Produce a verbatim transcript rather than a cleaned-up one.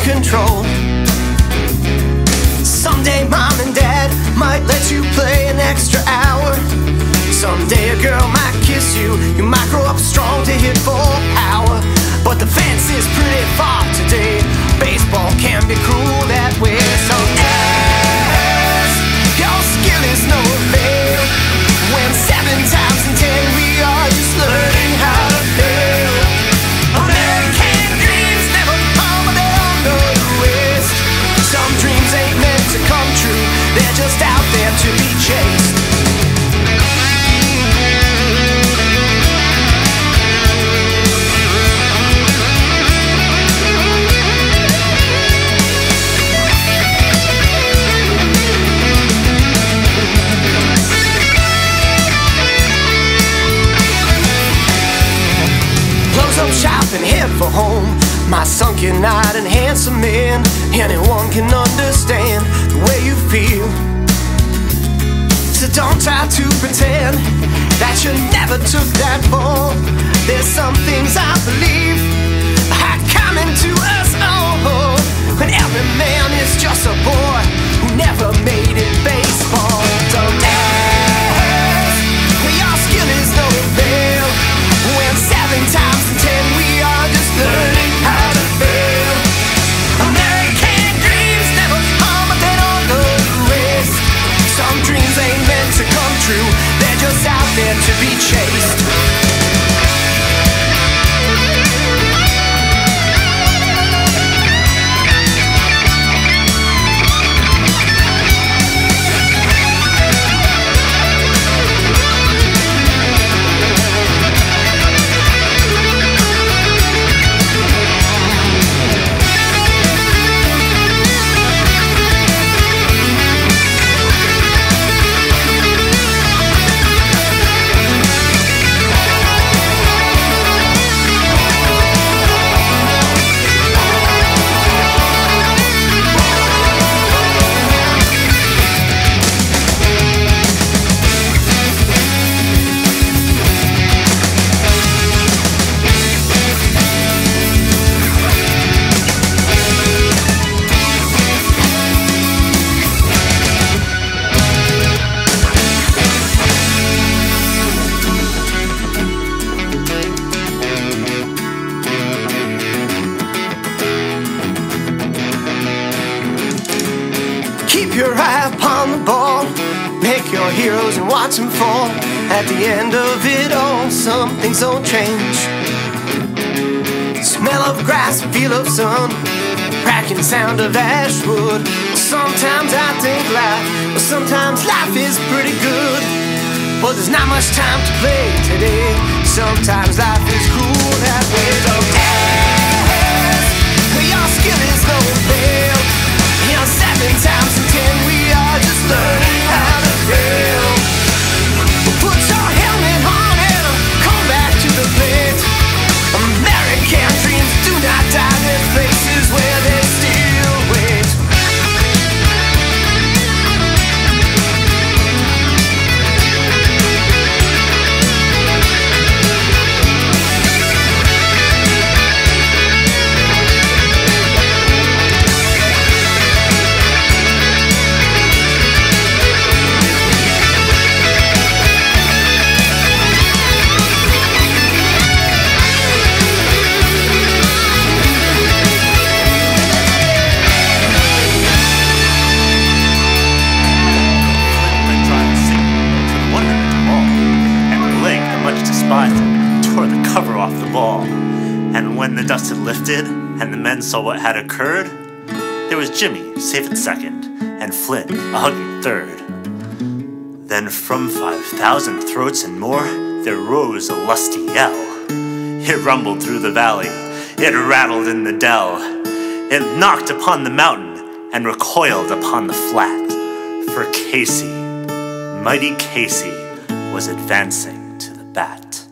control. Someday mom and dad might let you play an extra hour. Someday a girl might kiss you. You might grow up strong to hit full power. But the fence is pretty far today. Baseball can be cruel that way. So as your skill is no avail, when seven times in ten we are just learning how to fail. American dreams never come, but they all know the rest. Some dreams ain't meant to come true, they're just out there to be chased. Up shop and head for home. My sunken eyed and handsome man. Anyone can understand the way you feel. So don't try to pretend that you never took that ball. There's some things I believe are coming to us all. When every man is just a boy who never made it baseball. Don't ask where your skill is no avail, when seven times in ten we are just learning how to fail. American dreams never come, but they don't know the rest. Some dreams ain't meant to come true, they're just out there to be chased. Keep your eye upon the ball, make your heroes and watch them fall. At the end of it all, some things don't change. Smell of grass, feel of sun, cracking sound of ash wood. Sometimes I think life, but sometimes life is pretty good. But there's not much time to play today. Sometimes life is cruel that way. Don't ask where your skill is no avail. You know, seven times in ten we are just learning how to fail. Put your helmet on and come back to the plate. American dreams do not die, there's places where they still wait. Tore the cover off the ball, and when the dust had lifted and the men saw what had occurred, there was Jimmy safe at second and Flint a hugging third. Then from five thousand throats and more there rose a lusty yell. It rumbled through the valley, it rattled in the dell, it knocked upon the mountain and recoiled upon the flat. For Casey, mighty Casey, was advancing to the bat.